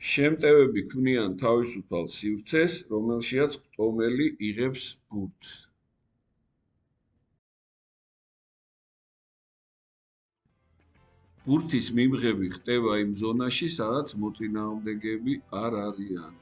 შემტევები ქმნიან თავისუფალ სივრცეს, რომელშიაც ტომელი იღებს ბურთს. ბურთის მიმღები ხდება იმ ზონაში, სადაც მოწინააღმდეგეები არ არიან.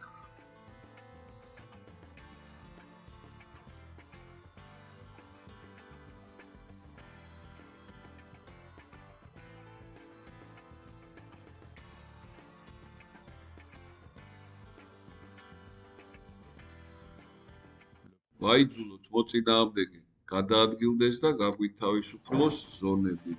ვაიძულოთ მოწინააღმდეგე გადაადგილდეს და გაგვითავისუფლოს ზონები.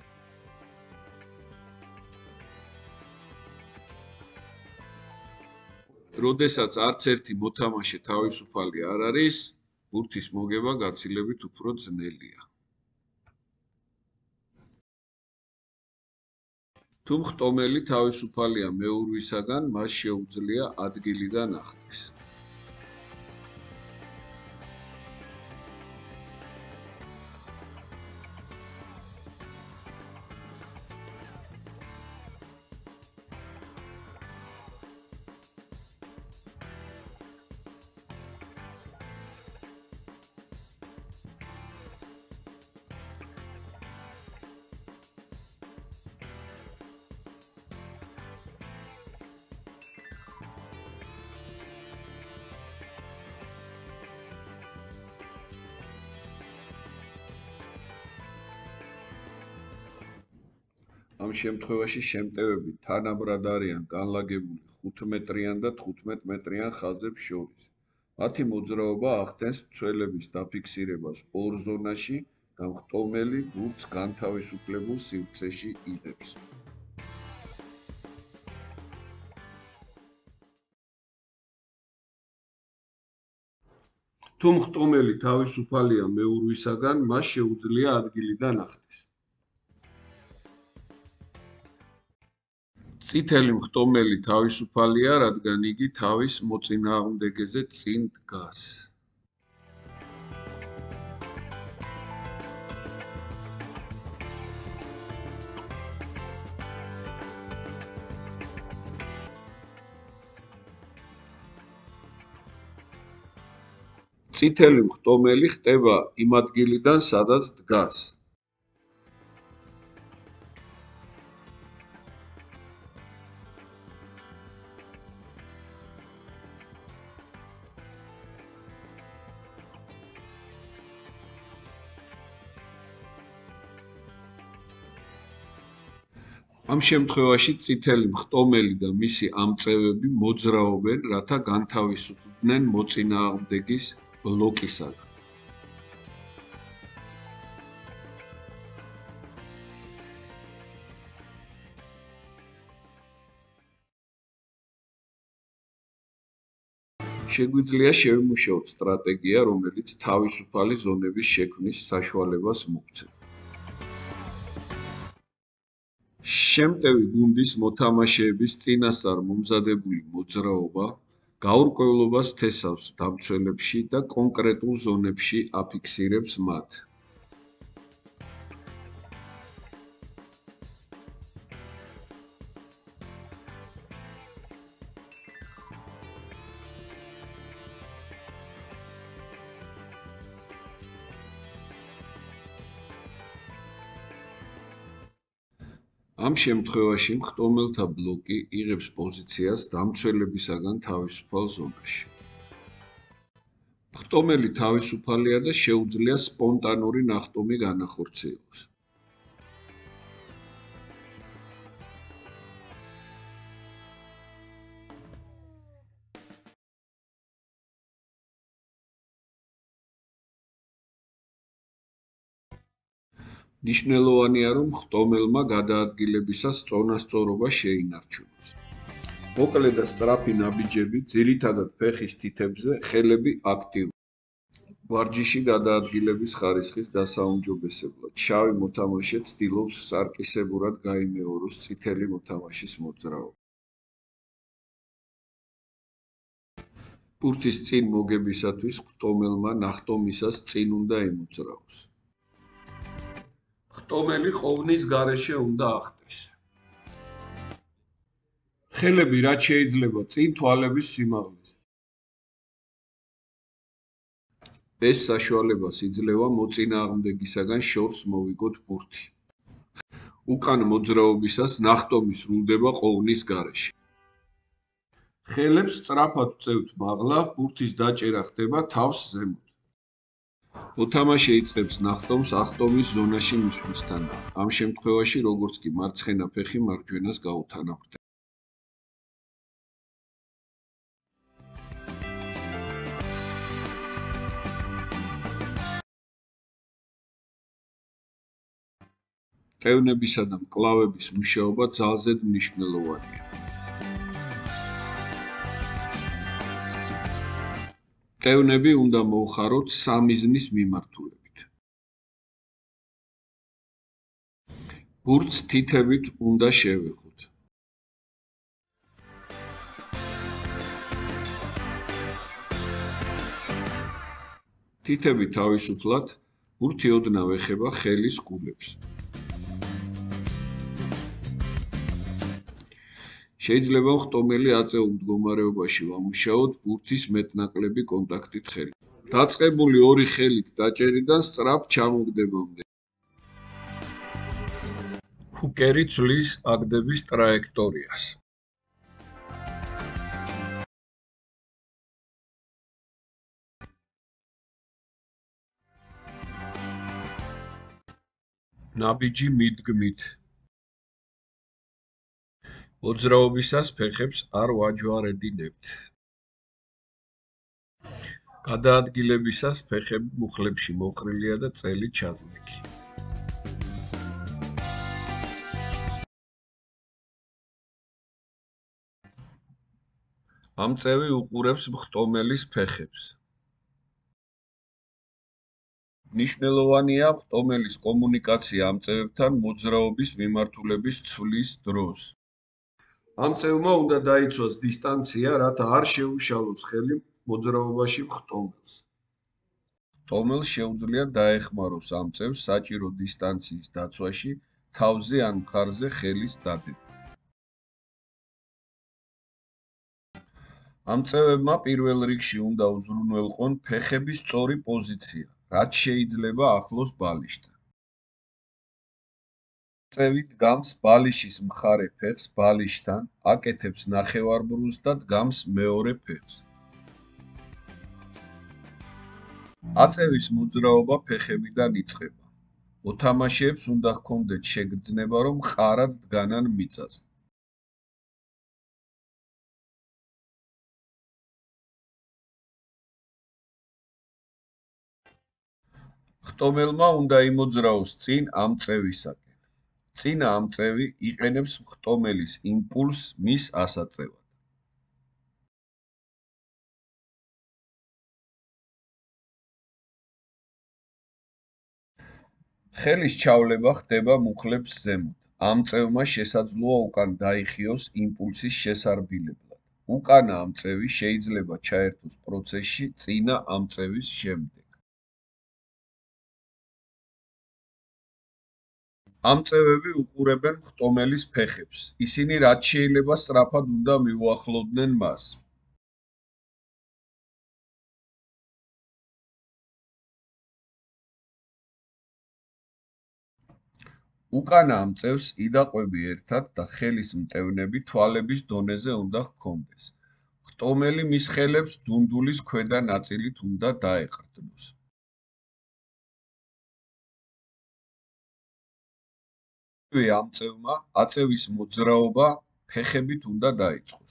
როდესაც არც ერთი მოთამაშე თავისუფალი არ არის, ბურთის მოგება გაცილებით უფრო ძნელია. თუ მხტომელი თავისუფალია მეურვისაგან, მას შეუძლია ადგილიდან ახტეს. ამ შემთხვევაში შემტევები თანაბრად არიან განლაგებული 5 მეტრიან და 15 მეტრიან ხაზებს შორის. მათი მოძრაობა ახდენს მცველების დაფიქსირებას ორ ზონაში და მხტომელი ბურთს განთავისუფლებულ სივრცეში იღებს. თუ მხტომელი თავისუფალია მეურვისაგან, მას შეუძლია ადგილიდან ახტეს. წითელი მხტომელი თავისუფალია, რადგან იგი თავის მოწინააღმდეგეზე წინ დგას. წითელი მხტომელი ხტება იმ ადგილიდან, სადაც დგას. ამ შემთხვევაში წითელი მხტომელი და მისი ამწევები მოძრაობენ, რათა განთავისუფლდნენ მოწინააღმდეგის ბლოკისაგან. შეგვიძლია შევიმუშაოთ სტრატეგია, რომელიც თავისუფალი ზონების შექმნის საშუალებას მოგცემ. შემტევი გუნდის მოთამაშეების წინასწარ მომზადებული მოძრაობა გაურკვევლობას თესავს დამცველებში და კონკრეტულ ზონებში აფიქსირებს მათ. ამ შემთხვევაში მხტომელთა ბლოკი იღებს პოზიციას დამცველებისაგან თავისუფალ ზონაში. მხტომელი თავისუფალია და შეუძლია სპონტანური ნახტომი განახორციელოს. ნიშნელოვანია, რომ მხტომელმა გადაადგილებისას წონასწორობა შეინარჩუნოს. მოკლე და სწრაფი ნაბიჯები, ძირითადად ფეხის თითებზე, ხელები აქტიურია. ვარჯიში გადაადგილების ხარისხის გასაუმჯობესებლად. შავი მოთამაშე ცდილობს სარკისებურად გაიმეოროს წითელი მოთამაშის მოძრაობა. ბურთის წინ მოგებისათვის მხტომელმა ნახტომისას წინ უნდა ემოძრაოს. მხტომელი ხოვნის გარეშე უნდა ახტეს. ხელები რაც შეიძლება წინ თვალების სიმაღლეზე. ეს საშუალებას იძლევა მოწინააღმდეგისაგან შორს მოვიგოთ ბურთი. უკან მოძრაობისას ნახტომი სრულდება ყოვნის გარეშე. ხელებს სწრაფად ვწევთ მაღლა, ბურთის დაჭერა ხდება თავს ზემოთ. მოთამაშე იწყებს ნახტომს ახტომის ზონაში მისვლისთან. ამ შემთხვევაში როგორც კი მარცხენა ფეხი მარჯვენას გაუთანაბრდება. მტევნებისა და მკლავების მუშაობა ძალზედ მნიშვნელოვანია. მტევნები უნდა მოუხაროთ სამიზნის მიმართულებით. ბურთს თითებით უნდა შევეხოთ. თითები თავისუფლად, ბურთი ოდნავ ეხება ხელის გულებს. შეიძლება ხტომელი აწეულ მდგომარეობაში ვამუშაოთ ბურთის მეტნაკლები კონტაქტით ხელით. დაწყებული ორი ხელით დაჭერიდან სწრაფ ჩამოგდებამდე. ჰუკერი ცვლის აგდების ტრაექტორიას. ნაბიჯი მიდგმით. მოძრაობისას ფეხებს არ ვაჯვარედინებთ. გადაადგილებისას ფეხები მუხლებში მოყრილია და წელი ჩაზნექი. ამ წევი უყურებს მხტომელის ფეხებს. მნიშვნელოვანია მხტომელის კომუნიკაცია ამ წევებთან მოძრაობის მიმართულების ცვლის დროს. ამ წევმა უნდა დაიცვას დისტანცია, რათა არ შეუშალოს ხელი მოძრაობაში მხტომელს. მხტომელს შეუძლია დაეხმაროს ამ წევს საჭირო დისტანციის დაცვაში თავზე ან მხარზე ხელის დადება. ამ წევებმა პირველ რიგში უნდა უზრუნველყონ ფეხების სწორი პოზიცია, რაც შეიძლება ახლოს ბალიშთან. წევი დგამს ბალიშის მხარე ფეხს ბალიშთან, აკეთებს ნახევარბრუნს და დგამს მეორე ფეხს. აწევის მოძრაობა ფეხებიდან იწყება. მოთამაშეებს უნდა ჰქონდეთ შეგრძნება, რომ მყარად დგანან მიწაზე. მხტომელმა უნდა იმოძრაოს წინ ამ წევისაკენ. წინა ამ წევი იყენებს მხტომელის იმპულსს მის ასაწევად. ხელის ჩავლება ხდება მუხლებს ზემოთ. ამ წევმა შესაძლოა უკან დაიხიოს იმპულსის შესარბილებლად. უკანა ამ წევი შეიძლება ჩაერთოს პროცესში წინა ამ წევის შემდეგ. ამ წევები უყურებენ მხტომელის ფეხებს. ისინი რაც შეიძლება სწრაფად უნდა მიუახლოვდნენ მას. უკანა ამ წევს იდაყვები ერთად და ხელის მტევნები თვალების დონეზე უნდა ჰქონდეს. მხტომელი მის ხელებს დუნდულის ქვედა ნაწილით უნდა დაეყრდნოს. ამ წევმა აწევის მოძრაობა ფეხებით უნდა დაიწყოს.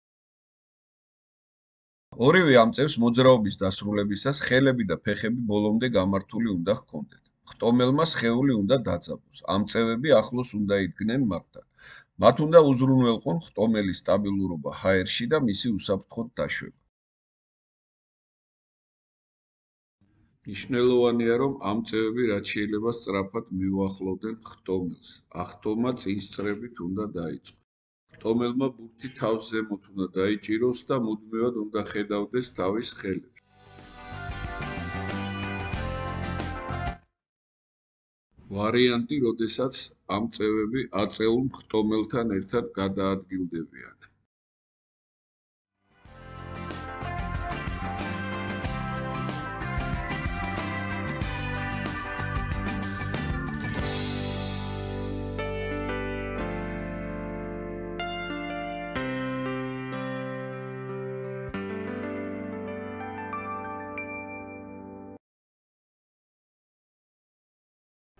ორივე ამ წევს მოძრაობის დასრულებისას ხელები და ფეხები ბოლომდე გამართული უნდა ჰქონდეთ. მხტომელმა სხეული უნდა დაძაბოს. ამ წევები ახლოს უნდა იდგნენ მაგთან. მათ უნდა უზრუნველყონ მხტომელის სტაბილურობა ჰაერში და მისი უსაფრთხოდ დაშვება. მნიშვნელოვანია, რომ ამ წევები რაც შეიძლება სწრაფად მიუახლოვდნენ მხტომელს. ახტომა წინსწრებით უნდა დაიწყოს. მხტომელმა ბურთი თავს ზემოთ უნდა დაიჭიროს და მუდმივად უნდა ხედავდეს თავის ხელებს. ვარიანტი, როდესაც ამ წევები აწეულ მხტომელთან ერთად გადაადგილდებიან.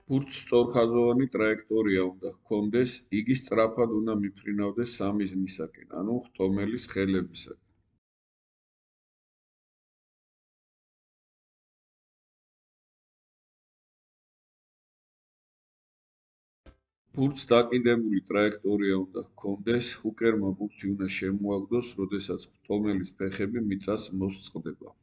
ბურთს სწორხაზოვანი ტრაექტორია უნდა ჰქონდეს, იგი სწრაფად უნდა მიფრინავდეს სამიზნისაკენ, ანუ ხტომელის ხელებისაკენ. ბურთს დაკიდებული ტრაექტორია უნდა ჰქონდეს, ჰუკერმა ბურთი უნდა შემოაგდოს, როდესაც ხტომელის ფეხები მიწას მოსწყდება.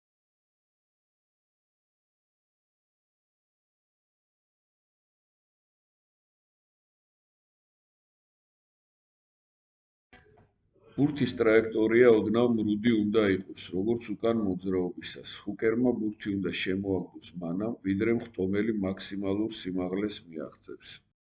ბურთის ტრაექტორია ოდნავ მრუდი უნდა იყოს, როგორც უკან მოძრაობისას. ჰუკერმა ბურთი უნდა შემოაგდოს მანამ, ვიდრე ხტომელი მაქსიმალურ სიმაღლეს მიაღწევს.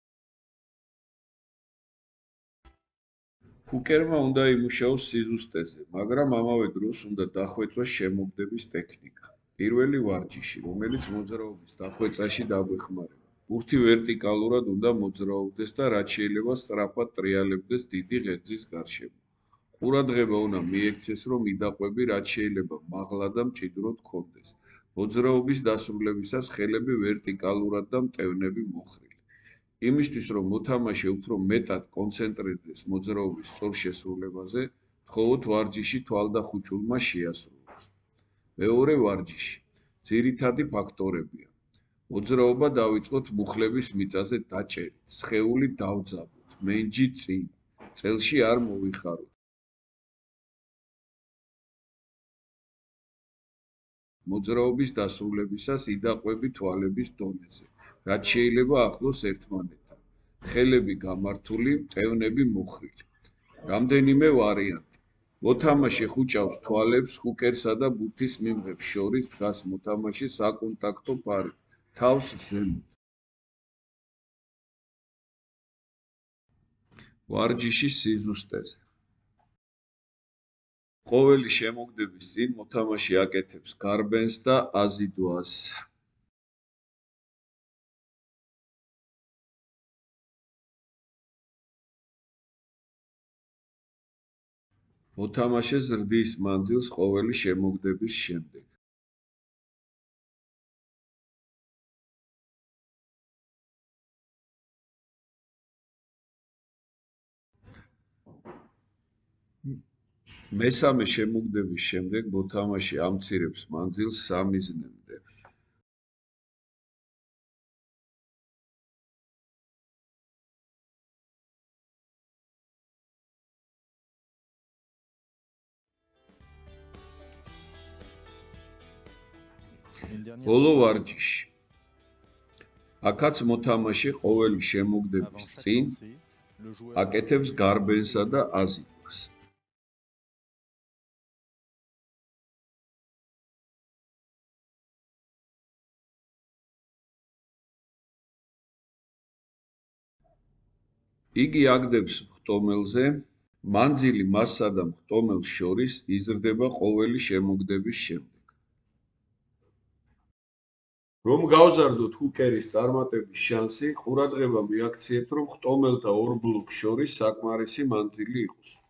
ჰუკერმა უნდა იმუშაოს სიზუსტეზე, მაგრამ ამავე დროს უნდა დახვეწოს შემოგდების ტექნიკა. პირველი ვარჯიში, რომელიც მოძრაობის დახვეწაში დაგვეხმარება. ბურთი ვერტიკალურად უნდა მოძრაობდეს და რაც შეიძლება სწრაფად ტრიალებდეს დიდი ღერძის გარშემო. ყურადღება უნდა მიექცეს, რომ იდაყვები რაც შეიძლება მაღლა და მჭიდროდ ჰქონდეს. მოძრაობის დასრულებისას ხელები ვერტიკალურად და მტევნები მოხრილი. იმისთვის, რომ მოთამაშე უფრო მეტად კონცენტრირდეს მოძრაობის სწორ შესრულებაზე, თხოვოთ ვარჯიში თვალდახუჭულმა შეასრულოს. მეორე ვარჯიში. ძირითადი ფაქტორებია. მოძრაობა დავიწყოთ მუხლების მიწაზე დაჭერით, სხეული დავძაბოთ, მენჯი წინ, წელში არ მოვიხაროთ. მოძრაობის დასრულებისას იდაყვები თვალების დონეზე, რაც შეიძლება ახლოს ერთმანეთთან. ხელები გამართული, მტევნები მოხრილი. რამდენიმე ვარიანტი. მოთამაშე ხუჭავს თვალებს ჰუკერსა და ბურთის მიმღებს შორის დგას მოთამაშე საკონტაქტო ფარით, თავს ზემოთ. ვარჯიშის სიზუსტეზე. ყოველი შემოგდების წინ მოთამაშე აკეთებს გარბენს და აზიდვას. მოთამაშე ზრდის მანძილს ყოველი შემოგდების შემდეგ. მესამე შემოგდების შემდეგ მოთამაშე ამცირებს მანძილს 3 ზნემდე. ბოლო ვარჯიში. აქაც მოთამაშე ყოველი შემოგდების წინ აკეთებს გარბენსა და აზიდვას. იგი აგდებს ხტომელზე, მანძილი მასსა და ხტომელს შორის იზრდება ყოველი შემოგდების შემდეგ. რომ გავზარდოთ ჰუკერის წარმატების შანსი, ყურადღება მიაქციეთ, რომ ხტომელთა ორ ბლოკს შორის საკმარისი მანძილი იყოს.